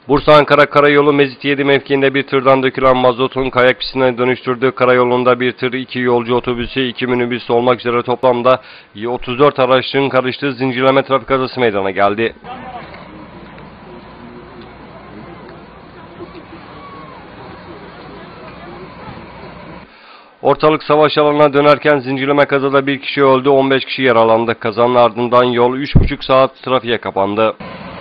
Bursa-Ankara Karayolu Mezitiyedi mevkiinde bir tırdan dökülen mazotun kayak pistine dönüştürdüğü karayolunda bir tır, 2 yolcu otobüsü, 2 minibüs olmak üzere toplamda 34 araçın karıştığı zincirleme trafik kazası meydana geldi. Ortalık savaş alanına dönerken zincirleme kazada bir kişi öldü, 15 kişi yaralandı. Kazanın ardından yol 3,5 saat trafiğe kapandı.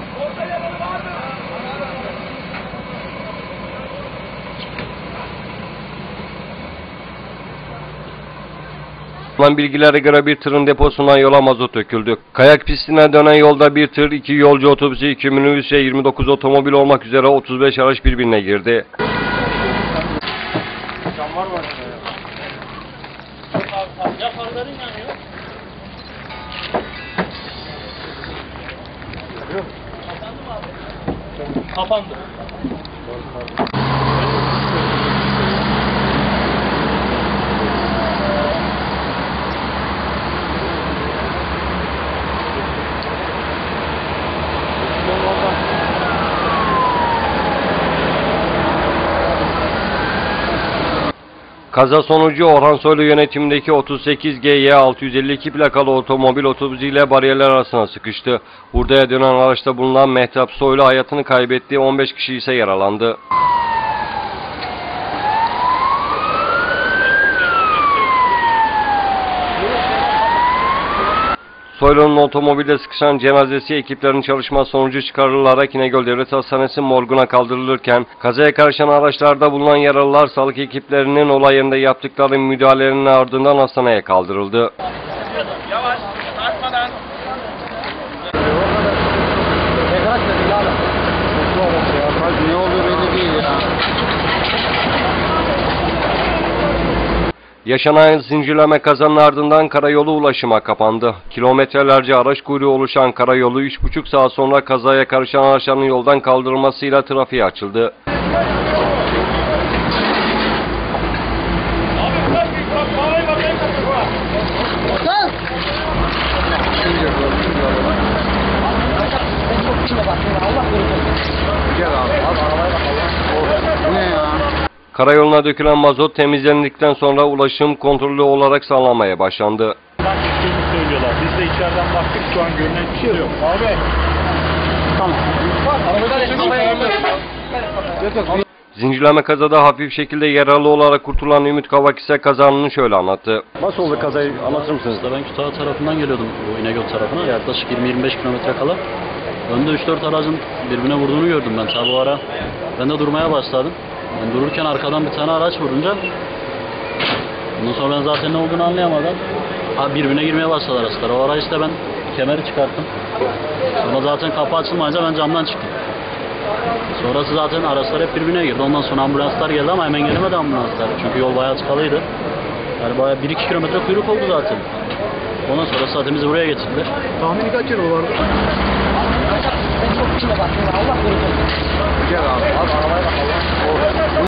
Bilgilere göre bir tırın deposundan yola mazot döküldü. Kayak pistine dönen yolda bir tır, 2 yolcu otobüsü, 2 minibüs ve 29 otomobil olmak üzere 35 araç birbirine girdi. Kapandı. Kaza sonucu Orhan Soylu yönetimindeki 38GY 652 plakalı otomobil otobüsüyle bariyerler arasına sıkıştı. Hurdaya dönen araçta bulunan Mehtap Soylu hayatını kaybetti, 15 kişi ise yaralandı. Soylu'nun otomobilde sıkışan cenazesi ekiplerin çalışması sonucu çıkarılarak İnegöl Devlet Hastanesi morguna kaldırılırken, kazaya karışan araçlarda bulunan yaralılar sağlık ekiplerinin olay yerinde yaptıkları müdahalelerinin ardından hastaneye kaldırıldı. Yavaş, tartmadan. Ne oluyor belli değil ya. Yaşanan zincirleme kazanın ardından karayolu ulaşıma kapandı. Kilometrelerce araç kuyruğu oluşan karayolu 3,5 saat sonra kazaya karışan araçların yoldan kaldırılmasıyla trafiğe açıldı. Bu ne ya? Karayoluna dökülen mazot temizlendikten sonra ulaşım kontrollü olarak sağlanmaya başlandı. Söylüyorlar. Biz de içeriden baktık, şu an görünen bir şey yok. Abi. Tamam. Zincirleme kazada hafif şekilde yaralı olarak kurtulan Ümit Kavak ise kazanını şöyle anlattı. Nasıl oldu kazayı anlatır mısınız? Ben Kütahya tarafından geliyordum bu İnegöl tarafına. Yaklaşık 20-25 kilometre kala. Önde 3-4 aracın birbirine vurduğunu gördüm ben. Tabi o ara ben de durmaya başladım. Ben dururken arkadan bir tane araç vurunca ondan sonra ben zaten ne olduğunu anlayamadan birbirine girmeye başladı araçlar. O ara işte ben kemeri çıkarttım. Sonra zaten kapı açılmayınca ben camdan çıktım. Sonrası zaten araçlar hep birbirine girdi. Ondan sonra ambulanslar geldi ama hemen gelemedi ambulanslar. Çünkü yol bayağı tıkalıydı. Yani bayağı 1-2 kilometre kuyruk oldu zaten. Ondan sonra zaten bizi buraya getirdiler. Tahmini kaç yıl vardı? Gel abi.